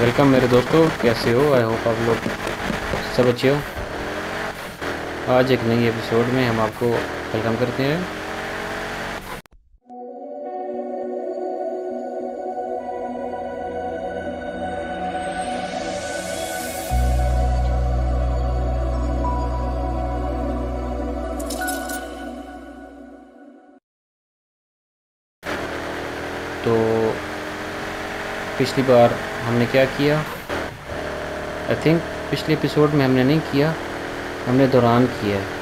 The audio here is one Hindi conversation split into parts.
वेलकम मेरे दोस्तों, कैसे हो? आई होप आप लोग सब अच्छे हो। आज एक नई एपिसोड में हम आपको वेलकम करते हैं। तो पिछली बार हमने क्या किया? आई थिंक पिछले एपिसोड में हमने नहीं किया, हमने दौरान किया है।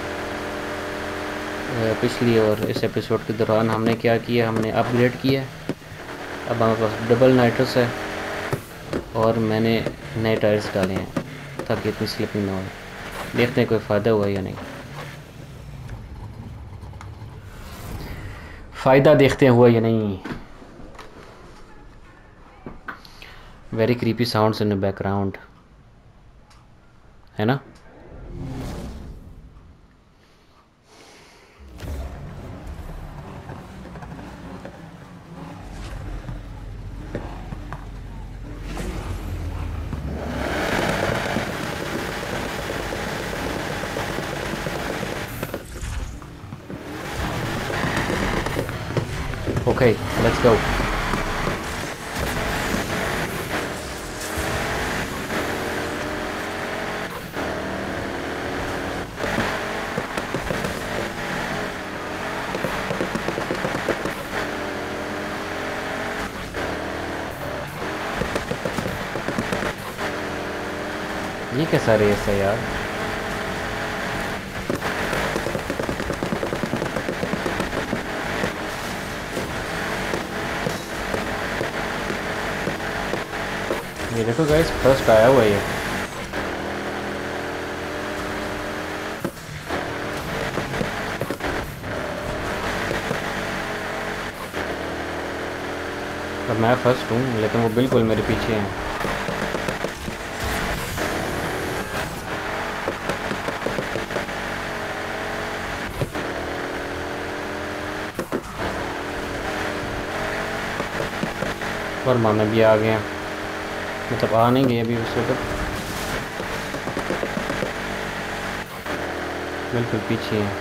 पिछली और इस एपिसोड के दौरान हमने क्या किया? हमने अपग्रेड किया। अब हमारे पास डबल नाइट्रस है और मैंने नए टायर्स डाले हैं ताकि इतनी स्लिपिंग ना हो। देखते हैं कोई फ़ायदा हुआ या नहीं। फ़ायदा देखते हुआ या नहीं। Very creepy sounds in the background, है ना? Okay, let's go. ये कैसा रेस है यार? ये देखो गाइस, फर्स्ट आया हुआ है। और मैं फर्स्ट हूँ, लेकिन वो बिल्कुल मेरे पीछे हैं। और मामे भी आ गए हैं, मतलब आ नहीं गए अभी उस वक्त, बिल्कुल पीछे हैं।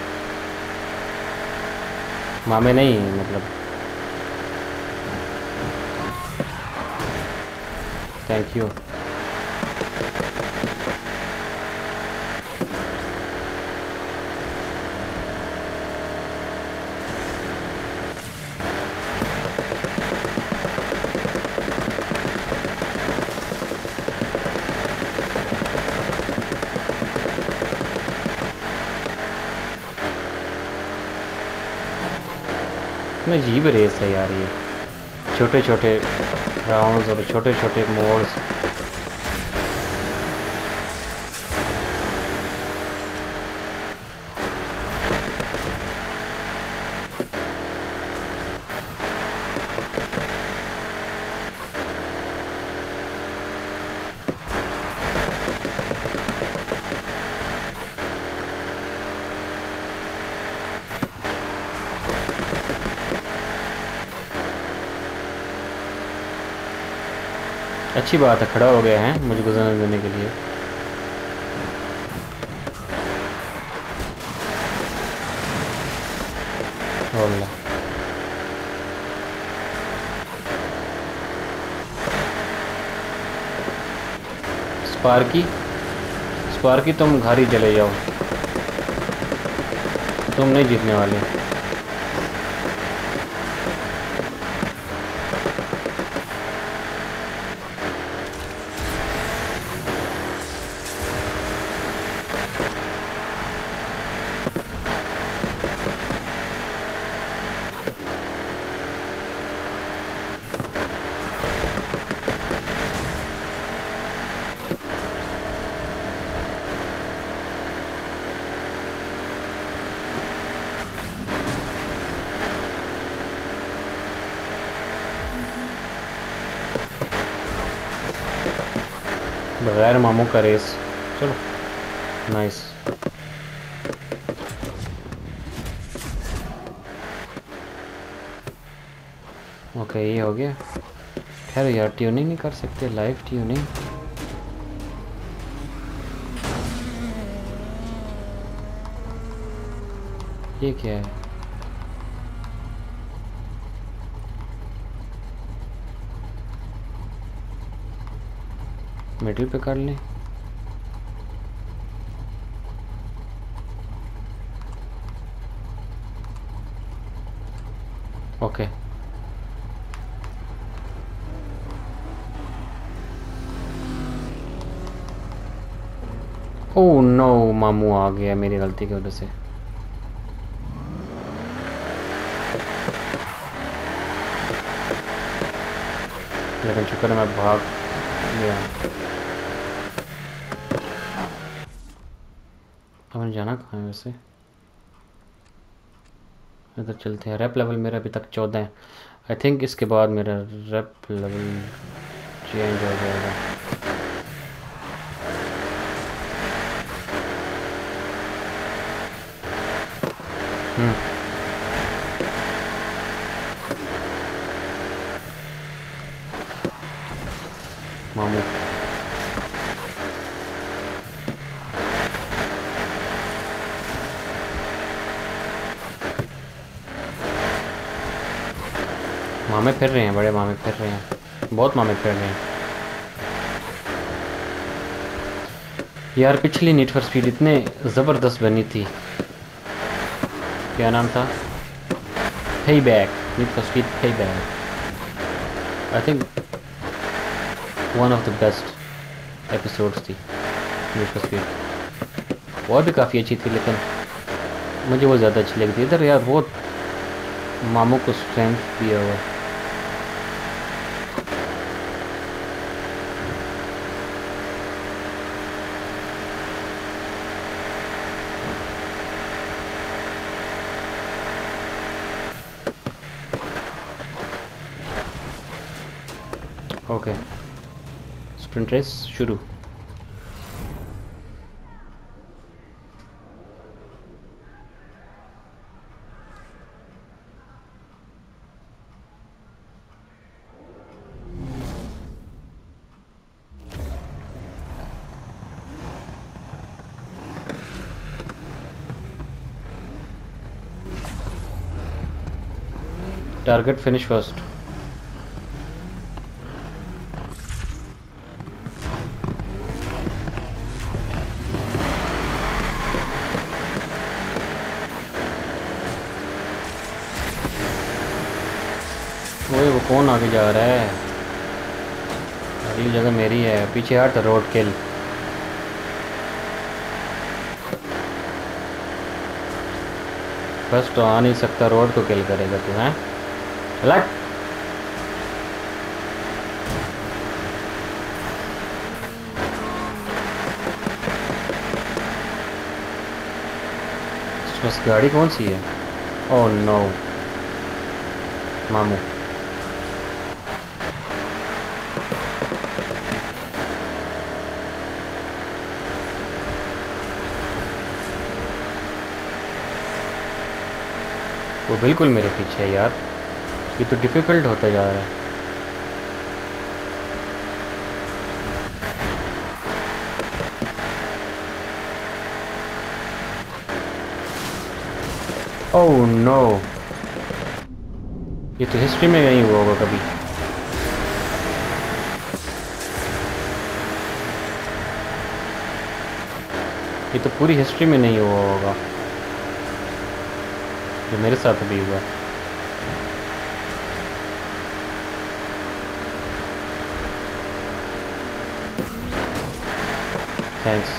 मामे नहीं मतलब। Thank you. इतना अजीब रेस है यार ये, छोटे छोटे राउंड्स और छोटे छोटे मोड्स। अच्छी बात है, खड़ा हो गए हैं मुझे गुजरने देने के लिए। होला स्पार्की, स्पार्की तुम घर ही चले जाओ, तुम नहीं जीतने वाले। बगैर मामू का रेस, चलो नाइस। ओके ये हो गया। खैर यार, ट्यूनिंग नहीं कर सकते, लाइव ट्यूनिंग। ये क्या है? मिडिल पे कर लें। ओके। ओह नो, मामू आ गया मेरी गलती की वजह से। लेकिन शुक्र है मैं भाग गया। हमें जाना कहाँ है वैसे? इधर चलते हैं। रैप लेवल मेरा अभी तक 14 है। आई थिंक इसके बाद मेरा रैप लेवल चेंज हो जाएगा। मामू मामे फिर रहे हैं, बड़े मामे फिर रहे हैं, बहुत मामे फिर रहे हैं। यार पिछली नीड फॉर स्पीड इतने ज़बरदस्त बनी थी। क्या नाम था? Payback, need for speed Payback। I think one of the best episodes थी नीड फॉर स्पीड। और भी काफ़ी अच्छी थी, लेकिन मुझे वो ज़्यादा अच्छी लगी थी। इधर यार बहुत मामू को स्ट्रेंथ दिया हुआ। ओके, स्प्रिंट रेस शुरू। Target finish first. ओए वो कौन आगे जा रहा है? अगली जगह मेरी है, पीछे हट। Road kill. बस तो आ नहीं सकता, रोड को किल करेगा तू? हैं लट। बस गाड़ी कौन सी है? ओह नो मामू। वो बिल्कुल मेरे पीछे है यार। ये तो डिफ़िकल्ट होता जा रहा है। ओह नो, ये तो हिस्ट्री में नहीं हुआ होगा कभी। ये तो पूरी हिस्ट्री में नहीं हुआ होगा जो मेरे साथ अभी हुआ। थैंक्स।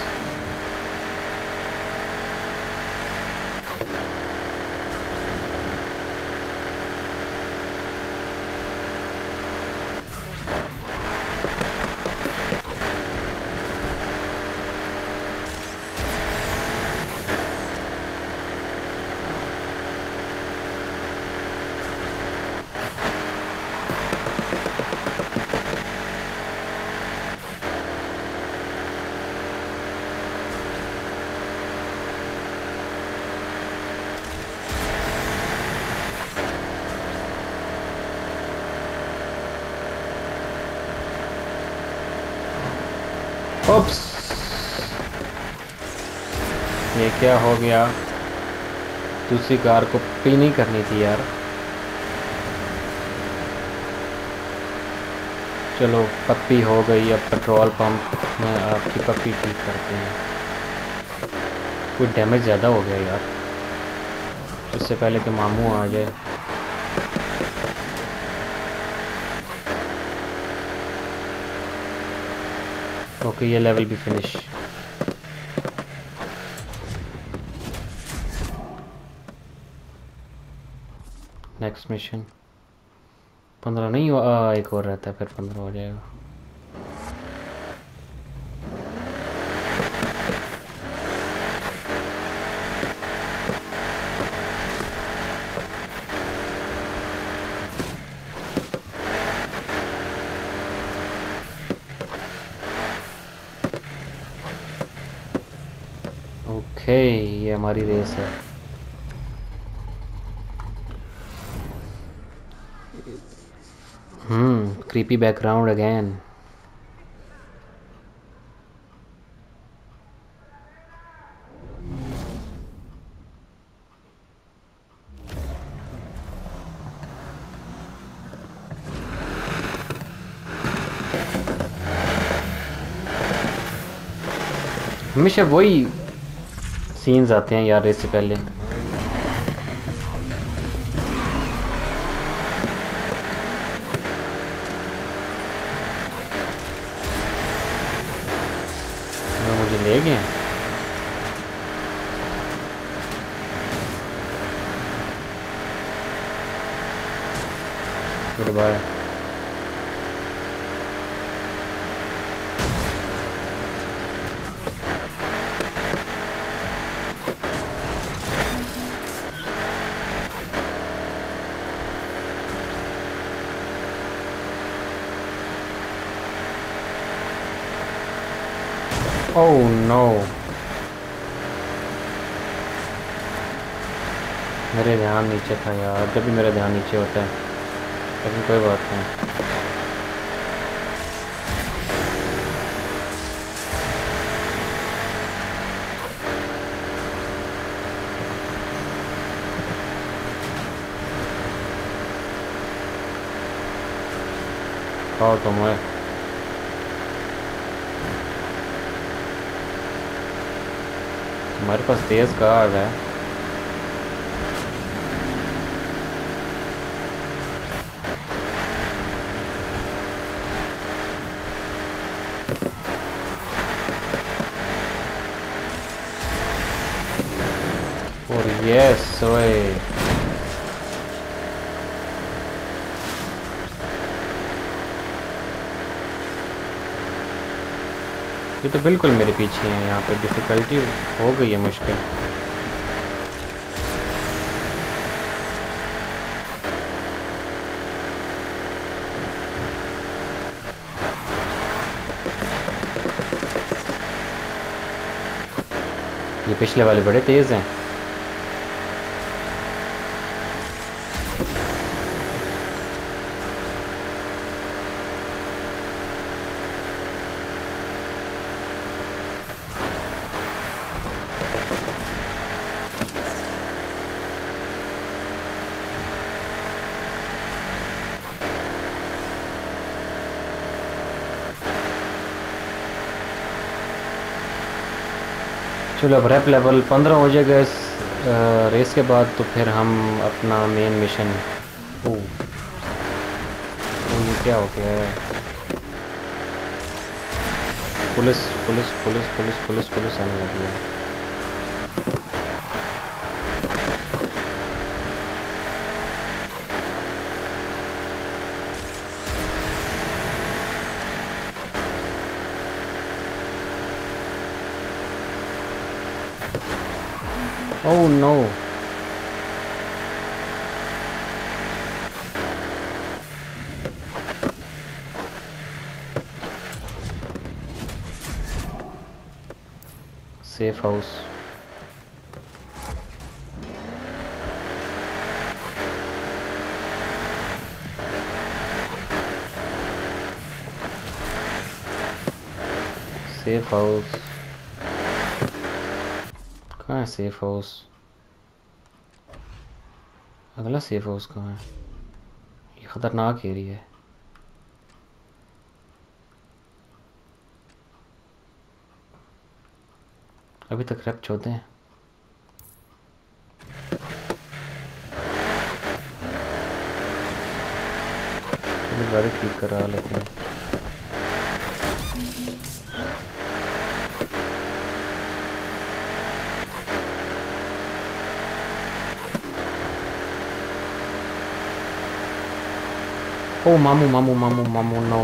ओप्स, ये क्या हो गया? दूसरी कार को पी नहीं करनी थी यार। चलो पप्पी हो गई, अब पेट्रोल पंप में आपकी पप्पी ठीक करते हैं। कोई डैमेज ज़्यादा हो गया यार, इससे पहले कि मामू आ जाए। ओके, ये लेवल भी फिनिश। नेक्स्ट मिशन 15 नहीं हुआ, एक और रहता है, फिर 15 हो जाएगा। ओके, ये हमारी रेस है। Creepy background again. हमेशा वही सीन्स आते हैं यार रेस से पहले। मुझे ले गए। Good bye. ओह नो, मेरे ध्यान नीचे था यार। जब भी मेरा ध्यान नीचे होता है, लेकिन कोई बात नहीं। खाओ तुम है। हमारे पास तेज़ कार है। और यस ओए, ये तो बिल्कुल मेरे पीछे है। यहाँ पे डिफ़िकल्टी हो गई है मुश्किल। ये पिछले वाले बड़े तेज़ हैं। चलो अब रैप लेवल 15 हो जाएगा इस रेस के बाद, तो फिर हम अपना मेन मिशन। ओ ये क्या हो गया है? Police police police police police police आने लगी है। Oh no. Safe house. Safe house कहाँ है? सेफ हाउस, अगला सेफ हाउस कहाँ है? ये ख़तरनाक एरिया है। अभी तक रैप्च होते हैं। चलो गाड़ी ठीक करा लेते हैं। ओ मामू मामू मामू मामू नो,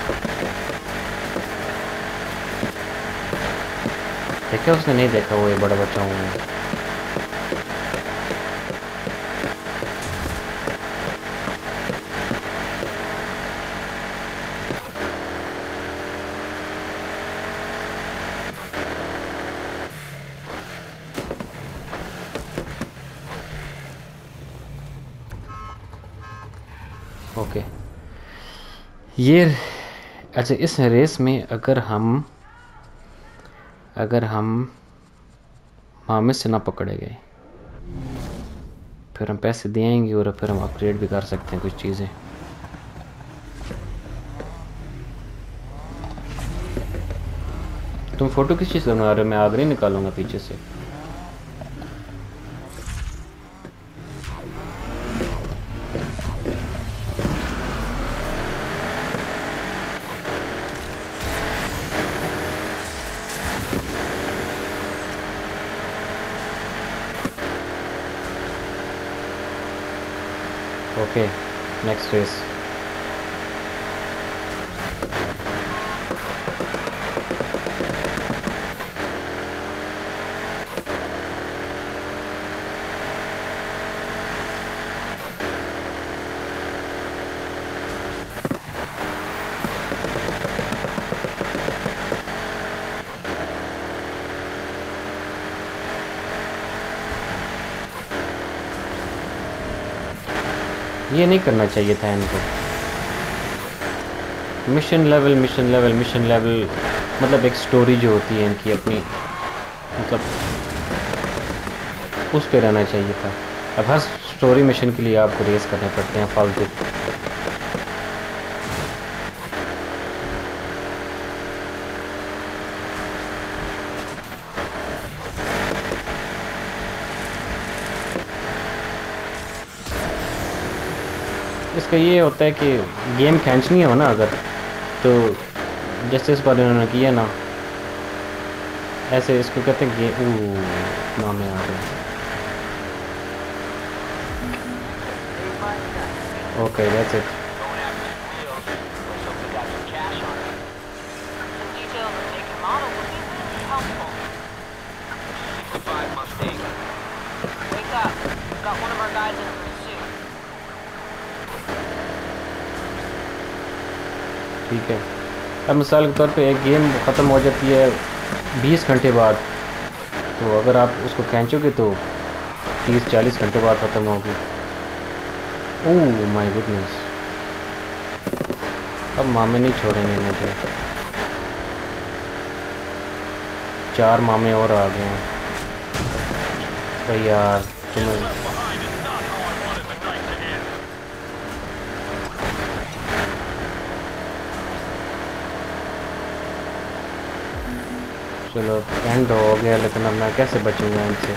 देखा उसने नहीं देखा, वो ये बड़ा बच्चा हूँ। ओके ये अच्छा, इस रेस में अगर हम मामे से ना पकड़े गए फिर हम पैसे देंगे और फिर हम अपग्रेड भी कर सकते हैं कुछ चीज़ें। तुम फोटो किस चीज़ से बना रहे हो? मैं आगरे निकालूंगा पीछे से। Okay next race. ये नहीं करना चाहिए था इनको। मिशन लेवल मतलब एक स्टोरी जो होती है इनकी अपनी, मतलब उस पे रहना चाहिए था। अब हर स्टोरी मिशन के लिए आपको रेस करने पड़ते हैं फालतू। इसका ये होता है कि गेम खींचनी हो ना अगर, तो जैसे इस बार इन्होंने किया ना, ऐसे इसको कहते हैं गेम नाम है आ रहा। Okay that's it. ठीक है, अब मिसाल के तौर पे एक गेम ख़त्म हो जाती है 20 घंटे बाद, तो अगर आप उसको खींचोगे तो 30-40 घंटे बाद ख़त्म होगी। ओह माय गुडनेस, अब मामे नहीं छोड़ेंगे मुझे। 4 मामे और आ गए हैं। तो यार तुम्हें चलो एंड हो गया, लेकिन अब मैं कैसे बचूंगा इनसे?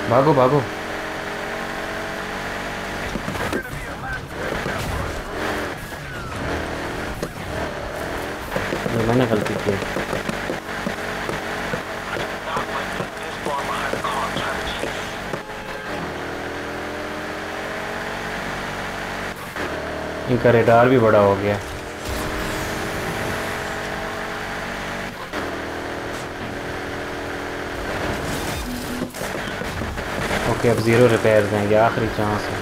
भागो भागो। ये मैंने गलती की। इनका रेडार भी बड़ा हो गया। ओके, अब 0 रिपेयर हैं, ये आखिरी चांस है।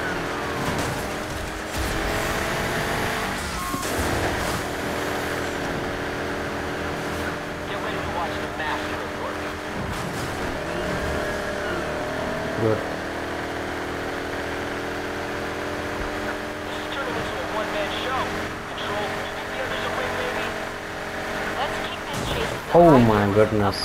गुड। Oh my goodness.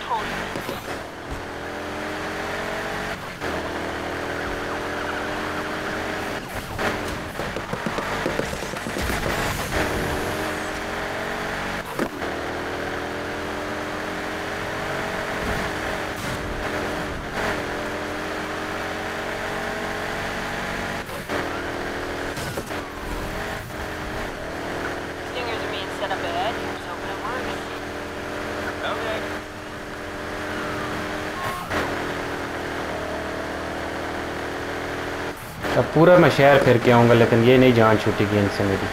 अब पूरा मैं शहर फिर के आऊँगा, लेकिन ये नहीं जान छूटेगी इनसे मेरी।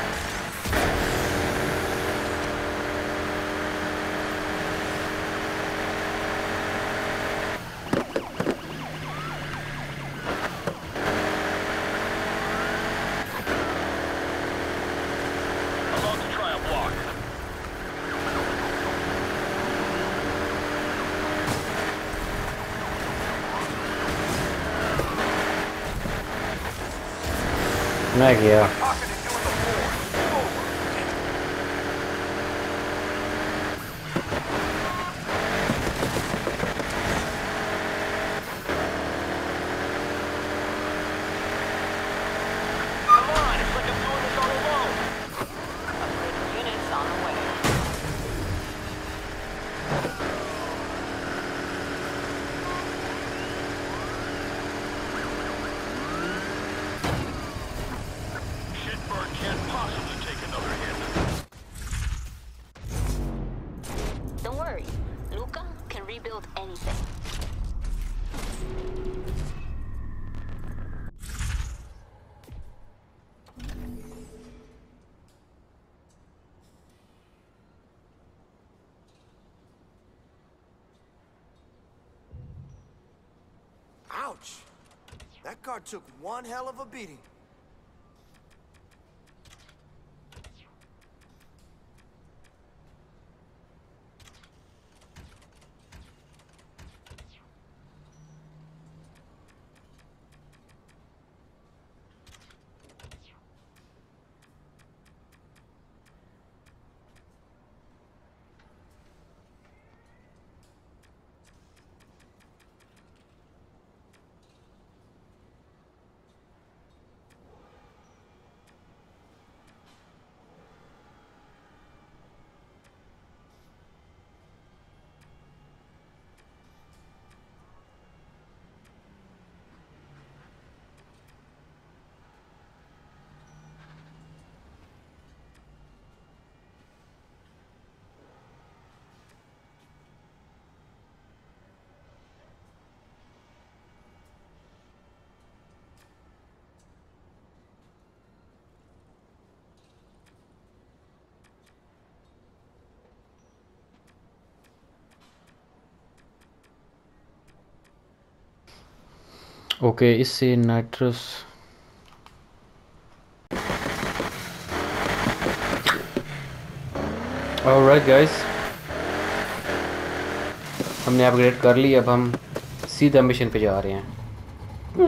मैं गया। Ouch! That car took one hell of a beating. Okay, इससे नाइट्रस ऑलराइट गाइस, हमने अपग्रेड कर ली। अब हम सीधा मिशन पे जा रहे हैं।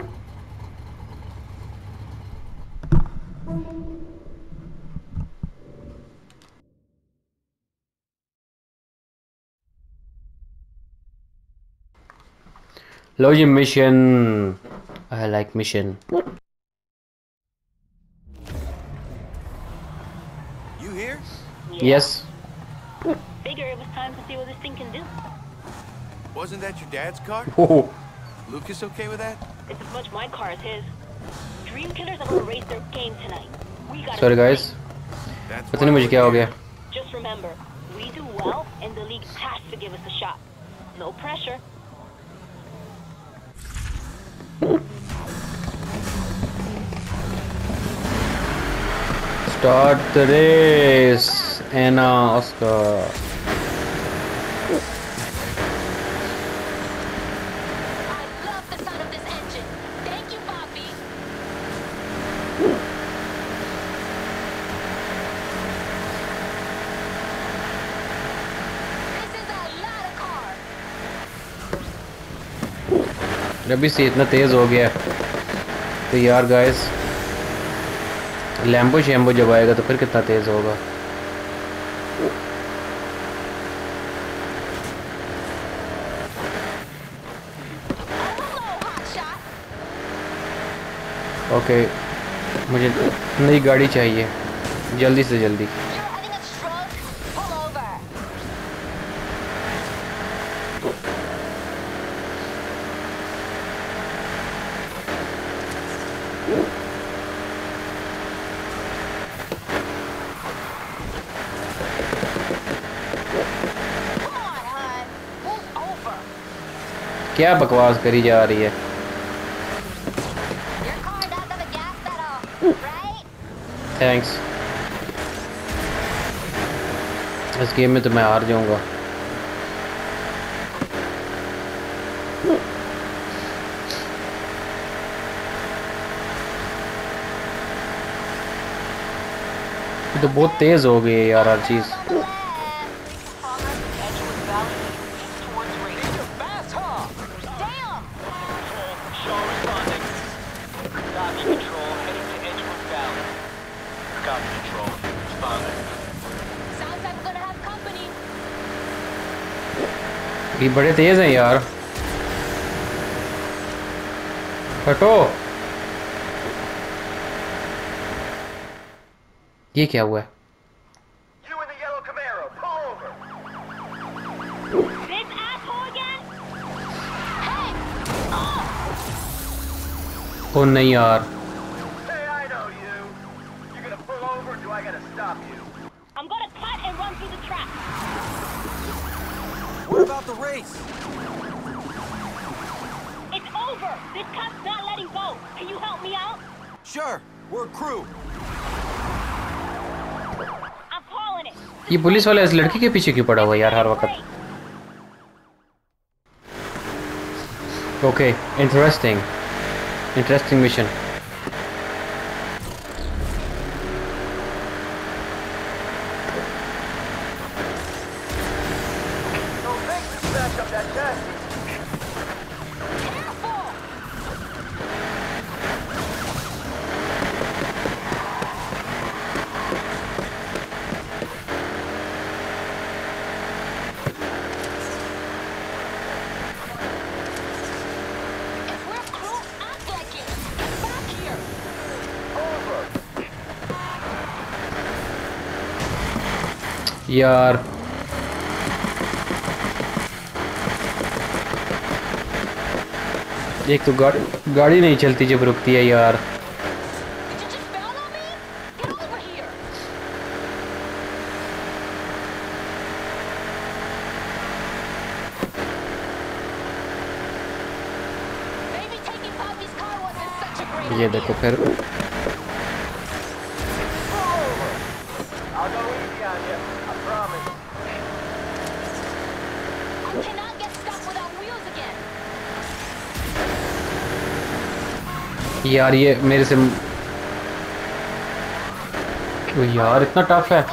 लो ये mission, I like mission. You here? Yes. Figure it was time to see what this thing can do. Wasn't that your dad's car? Oh, Lucas okay with that? It's as much my car as his. Dream killers are gonna raise their game tonight. We gotta. Sorry guys, That's पता नहीं मुझे क्या हो गया. Just remember, we do well, and the league has to give us a shot. No pressure. Start the race, Anna, Oscar. I love the sound of this engine. Thank you, Bobby. This is a lot of cars. अभी से इतना तेज़ हो गया तो यार गाइस, लैम्बो शैम्बो जब आएगा तो फिर कितना तेज़ होगा. ओके, मुझे नई गाड़ी चाहिए जल्दी से जल्दी. क्या बकवास करी जा रही है. थैंक्स. इस गेम में तो मैं हार जाऊंगा. तो बहुत तेज हो गई है यार हर चीज. ये बड़े तेज हैं यार. हटो. ये क्या हुआ है? ओ नहीं यार. What about the race? It's over. This cop's not letting go. Can you help me out? Sure, we're a crew. I'm calling it. ये पुलिस वाला इस लड़की के पीछे क्यों पड़ा हुआ यार हर वक्त? Okay, interesting mission. यार एक तो गाड़ी नहीं चलती जब रुकती है यार. ये देखो फिर. यार ये मेरे से तो यार इतना टफ है.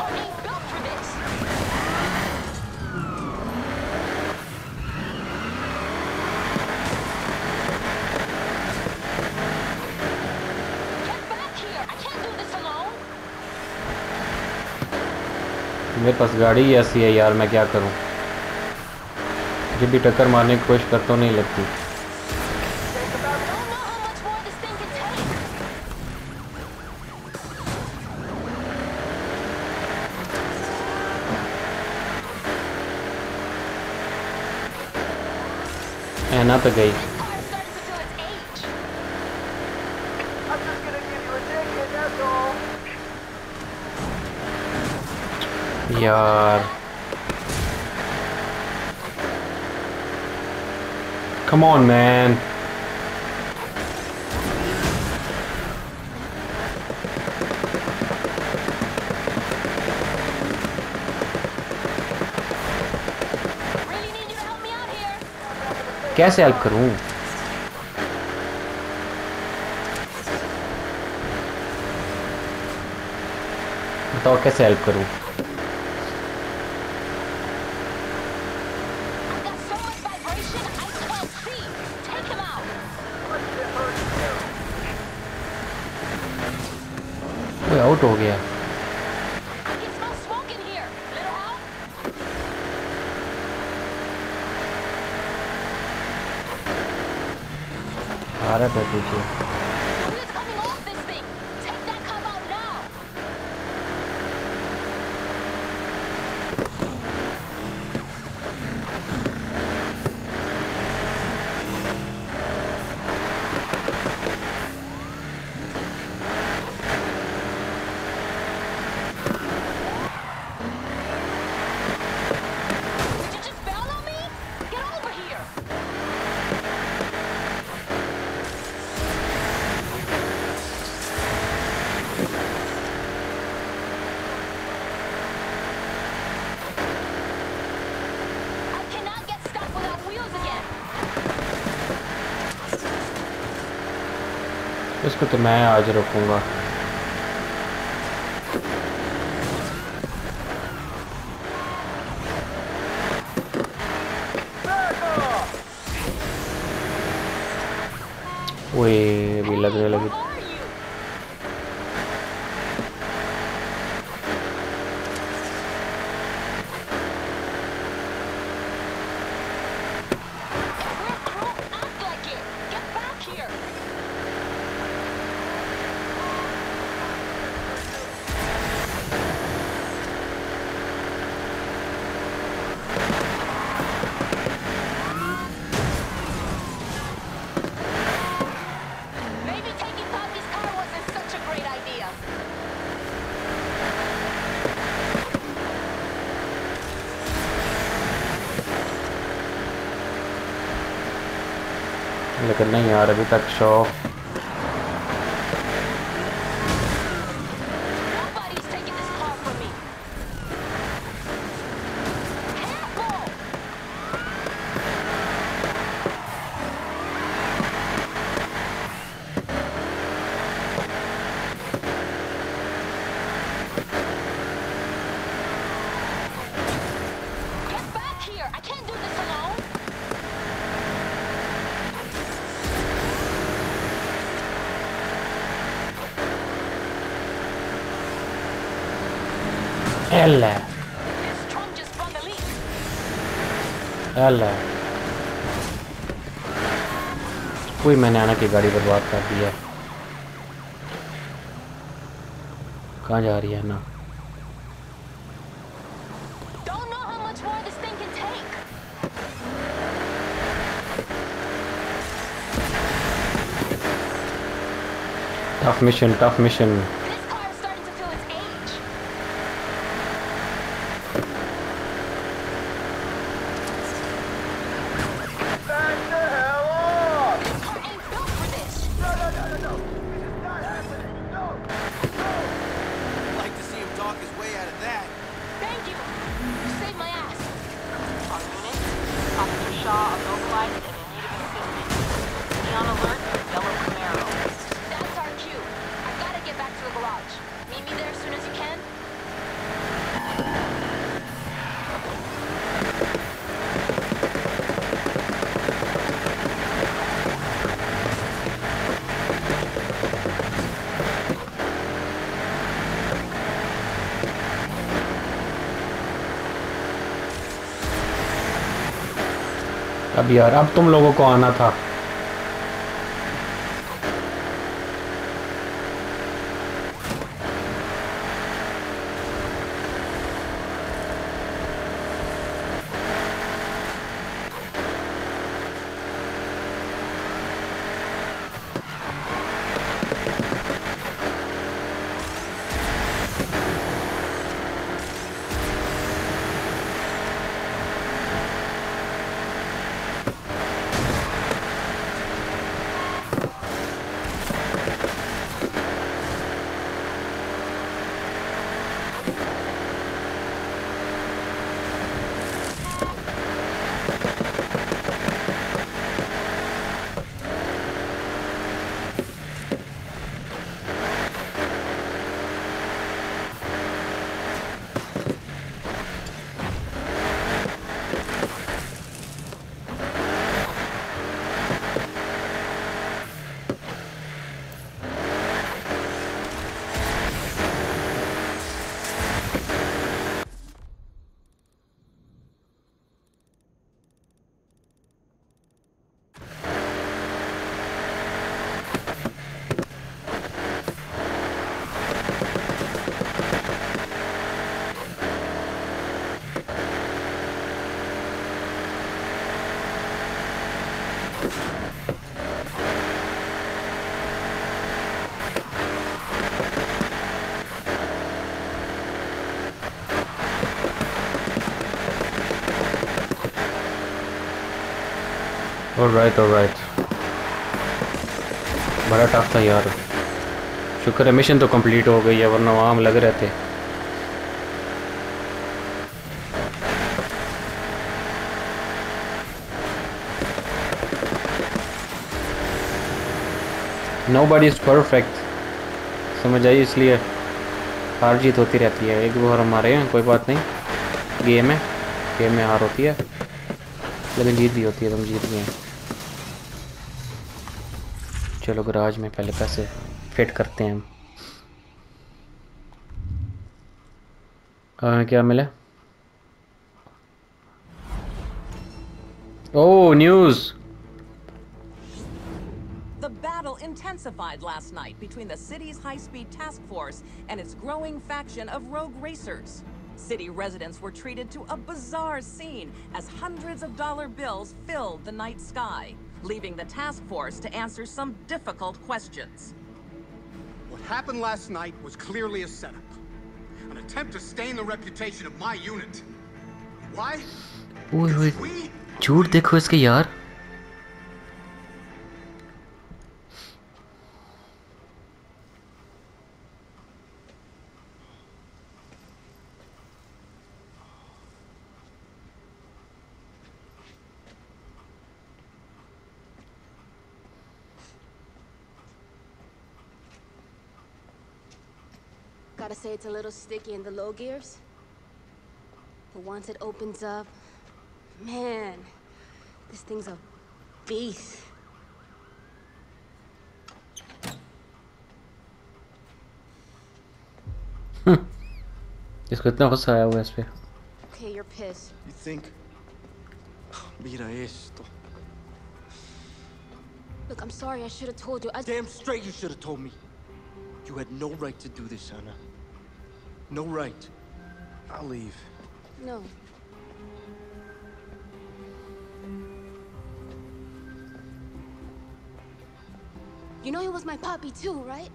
मेरे पास गाड़ी ऐसी है यार, मैं क्या करूं. जब भी टक्कर मारने की कोशिश करता हूं नहीं लगती. ना तो गई. यार come on man. कैसे हेल्प करूं? बताओ कैसे हेल्प करूं? वो आउट हो गया। आ रहा है पीछे। इसको तो मैं आज रखूँगा। ओए भी लगने लगी। लेकिन नहीं यार अभी तक शो Ella. कोई मैंने आना की गाड़ी बर्बाद कर दी है। कहाँ जा रही है ना? Tough mission. अब यार अब तुम लोगों को आना था। ऑलराइट बड़ा टफ था यार। शुक्र है मिशन तो कंप्लीट हो गई है, वरना वहाँ हम लग रहे थे। नोबडी इज़ परफेक्ट, समझ आई, इसलिए हार जीत होती रहती है। एक बार हमारे हैं, कोई बात नहीं, गेम में हार होती है लेकिन जीत भी होती है। तुम जीत गए हैं। चलो गराज में पहले पैसे फिट करते हैं हम। क्या मिला? Oh news. The battle intensified last night between the city's high-speed task force and its growing faction of rogue racers. City residents were treated to a bizarre scene as hundreds of dollar bills filled the night sky, leaving the task force to answer some difficult questions. What happened last night was clearly a setup. An attempt to stain the reputation of my unit. Why? ओए झूठ देखो इसके यार। Gotta say it's a little sticky in the low gears. But once it opens up, man, this thing's a beast. इसको इतना गुस्सा आया हुआ है इस पे। Okay, you're pissed. You think? Mira esto. Look, I'm sorry, I should have told you. Damn straight you should have told me. You had no right to do this, Anna. No right. I'll leave. No. You know he was my puppy too, right?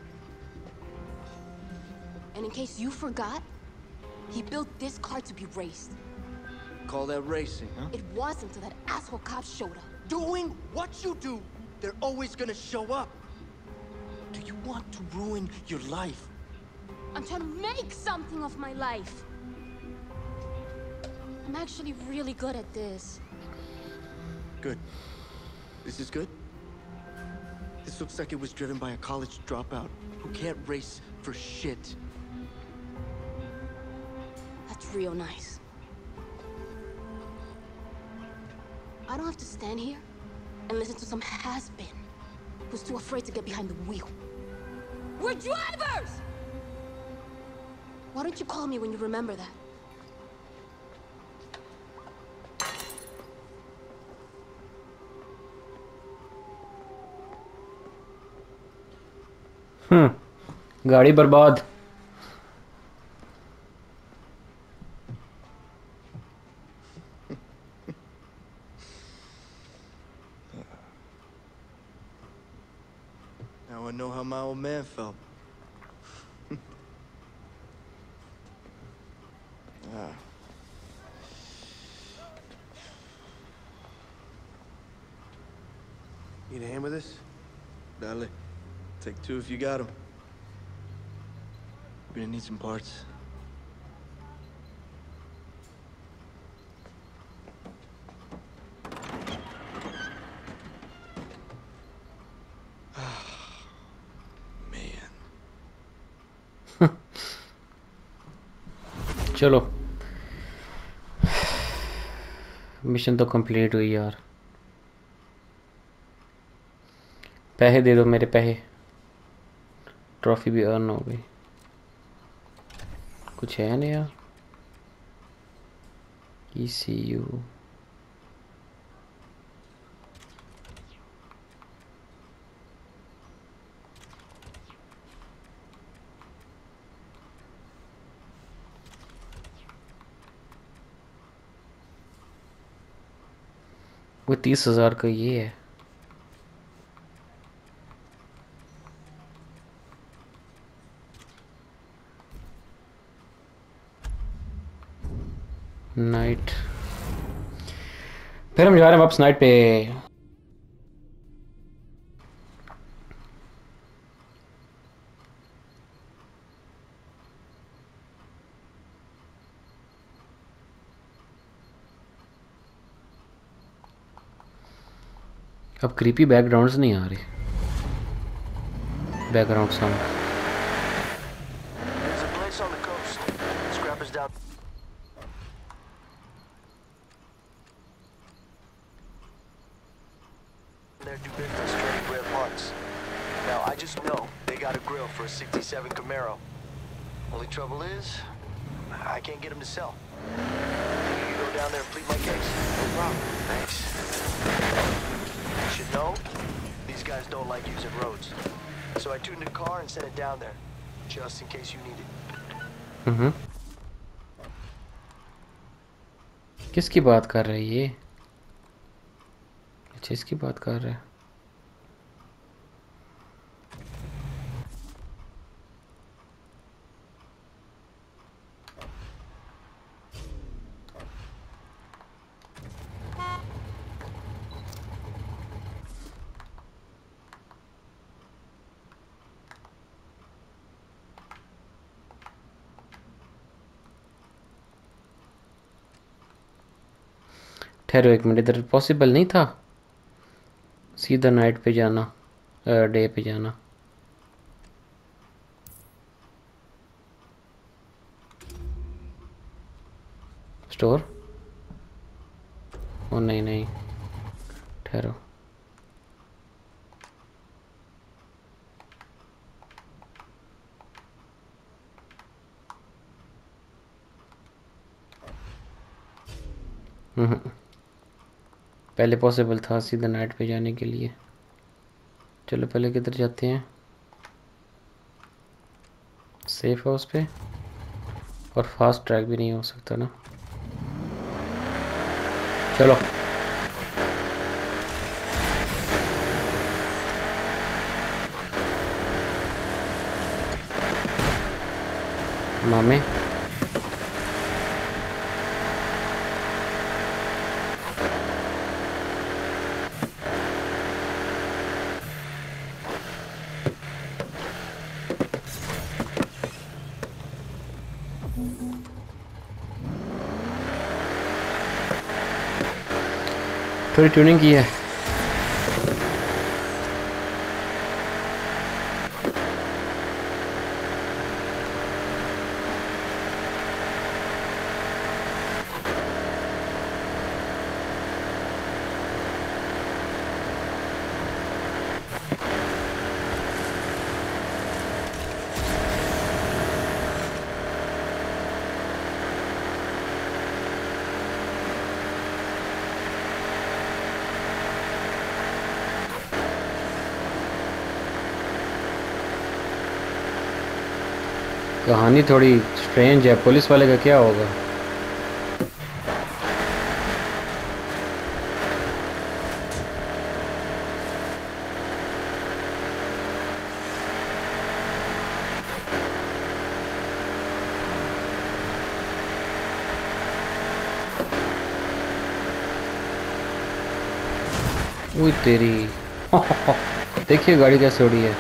And in case you forgot, he built this car to be raced. Call that racing, huh? It was until that asshole cop showed up. Doing what you do, they're always gonna show up. Do you want to ruin your life? I'm trying to make something of my life. I'm actually really good at this. Good. This is good? This looks like it was driven by a college dropout who can't race for shit. That's real nice. I don't have to stand here and listen to some has-been who's too afraid to get behind the wheel. We're drivers! Why don't you call me when you remember that? गाड़ी बर्बाद। Now I know how my old man felt. Need a hand with this? Dale. Take two if you got them. We're gonna need some parts. Man. चलो मिशन तो कंप्लीट हुई यार। पैसे दे दो मेरे पैसे। ट्रॉफी भी अर्न हो गई। कुछ है नया? ECU वो 30,000 का ये है। नाइट, फिर हम जा रहे हैं वापस नाइट पे। अब क्रीपी बैकग्राउंड्स नहीं आ रही, background sound. There's a place on the coast. Scrappers down. There do business trading rare parts. Now I just know they got a grill for a '67 Camaro. Only trouble is, I can't get them to sell. You can go down there and plead my case. No problem. Thanks. You should know, these guys don't like using roads. So I tuned the car and sent it down there, just in case you need it. किसकी बात कर रहे हैं ये? अच्छा, इसकी बात कर रहे हैं। ठहरो एक मिनट, इधर पॉसिबल नहीं था सीधा नाइट पे जाना, डे पे जाना। स्टोर, ओ नहीं नहीं, ठहरो। पहले पॉसिबल था सीधा नाइट पे जाने के लिए। चलो पहले किधर जाते हैं, सेफ हाउस पे। और फास्ट ट्रैक भी नहीं हो सकता ना, चलो। मामे थोड़ी ट्यूनिंग की है। कहानी थोड़ी स्ट्रेंज है, पुलिस वाले का क्या होगा? ओए तेरी देखिए गाड़ी कैसे उड़ी है।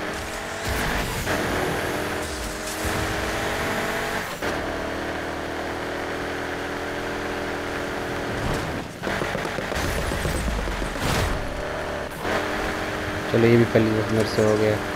चलो ये भी पहली मेरे से हो गया।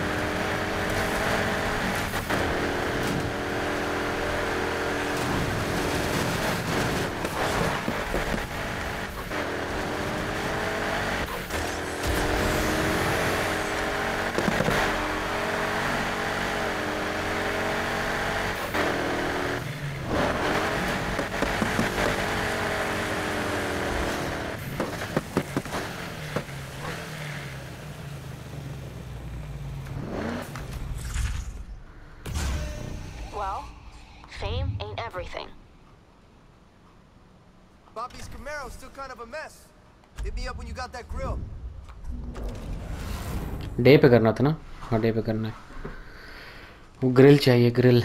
Well, fame ain't everything. Bobby's Camaro's still kind of a mess. Hit me up when you got that grill. डे पे करना था ना? हाँ डे पे करना है। वो ग्रिल चाहिए, ग्रिल।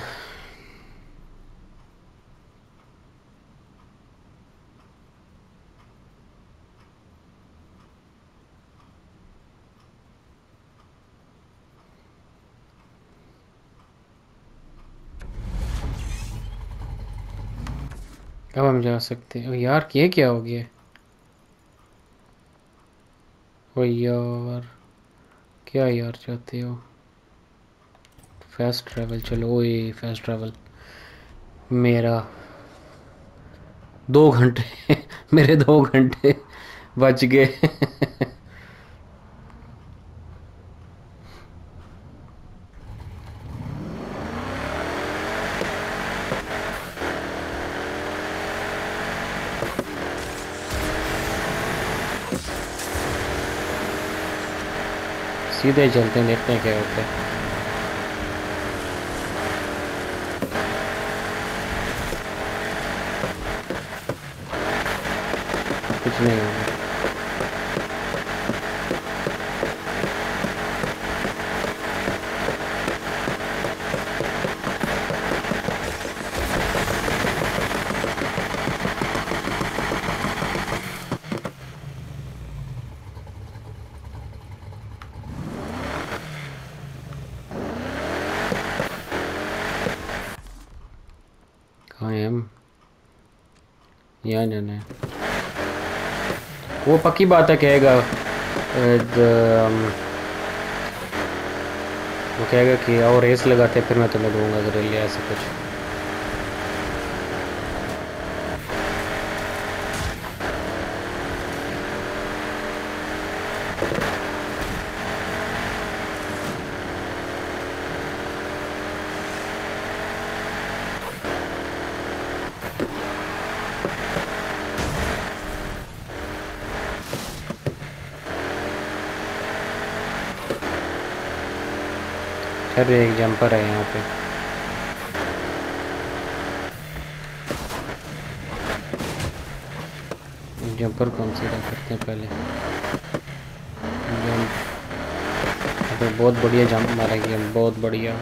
अब हम जा सकते हैं। यार ये क्या हो गया? ओ यार क्या यार चाहते हो? फास्ट ट्रैवल, चलो ओए फास्ट ट्रैवल। मेरा 2 घंटे मेरे 2 घंटे बच गए। सीधे चलते हैं, देखते हैं क्या होता है। कुछ नहीं होगा। कहाँ हैं हम? यहाँ जाना है। वो पक्की बात है कहेगा, वो कहेगा कि और रेस लगाते फिर मैं तुम्हें दूंगा अगर ले ऐसा कुछ। अरे एक जंपर है यहाँ पे। जंपर कौन सी करते हैं पहले। जंप, अबे बहुत बढ़िया जंप मारेंगे हम, बहुत बढ़िया।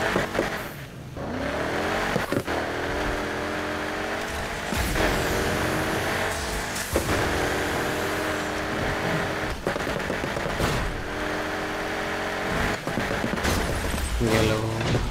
ये लो।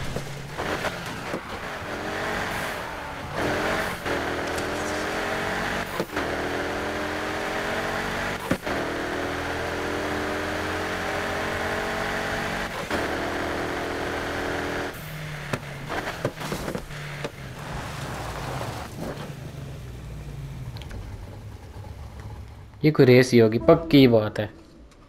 ये कोई रेस ही होगी, पक्की बात है।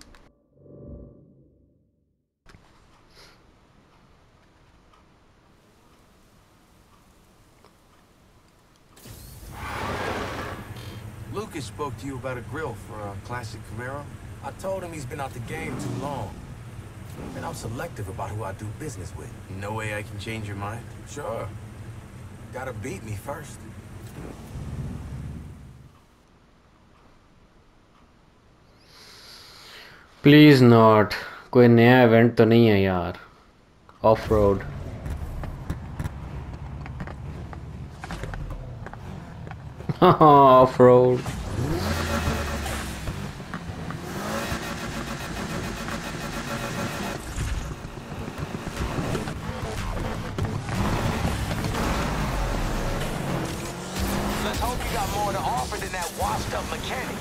Lucas spoke to you about a grill for a classic Camaro? I told him he's been out the game too long. And I'm selective about who I do business with. No way I can change your mind? Sure. Gotta beat me first. Please not. कोई नया इवेंट तो नहीं है यार। Off road. Off road. Let's hope you got more to offer than that washed-up mechanic.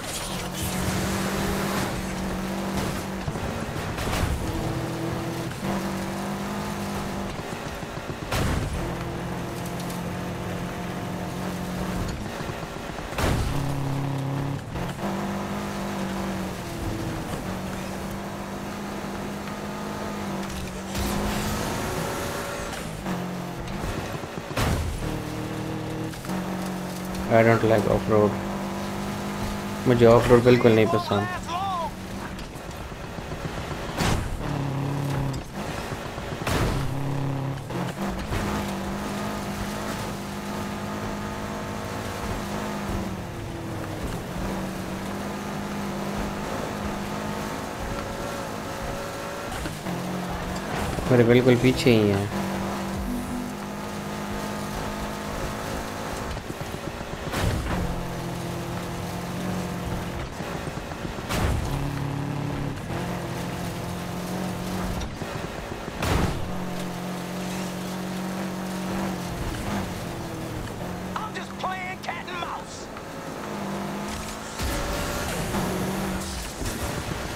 I don't like off road. मुझे ऑफ रोड बिल्कुल नहीं पसंद। मेरे बिल्कुल पीछे ही हैं। I'm just playing cat and mouse.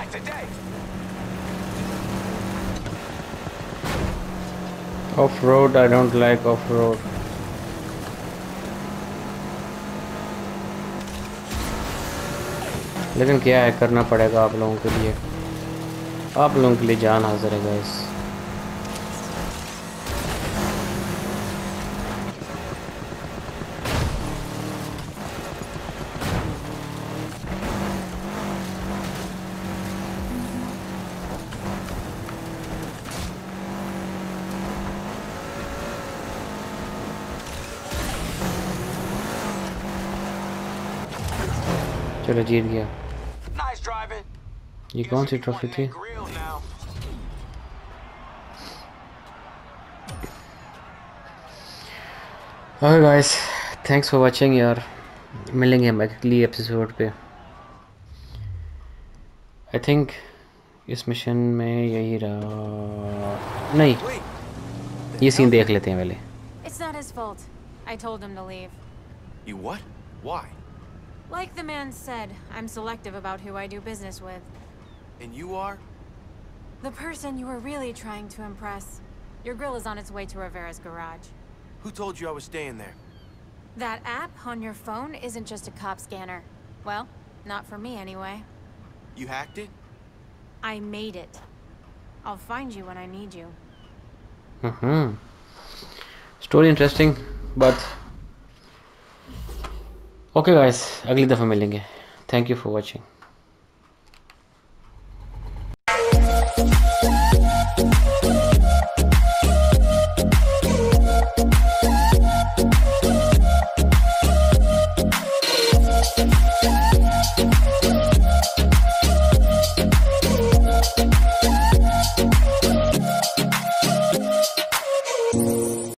Not today. Off-road, I don't like off-road. लेकिन क्या है, करना पड़ेगा आप लोगों के लिए, आप लोगों के लिए जान हाजिर है गाइस। चलो जीत गया। Nice driving. ये कौन सी ट्रॉफी थी? Okay guys, thanks for watching यार, मिलेंगे हम अगली एपिसोड पे। आई थिंक इस मिशन में यही रहा, नहीं ये सीन देख लेते हैं पहले। It's not his fault. I told him to leave. You what? Why? Like the man said, I'm selective about who I do business with. And you are? The person you were really trying to impress. Your grill is on its way to Rivera's garage. Who told you I was staying there? That app on your phone isn't just a cop scanner. Well, not for me anyway. You hacked it? I made it. I'll find you when I need you. Story interesting, but okay guys, अगली दफ़ा मिलेंगे। Thank you for watching.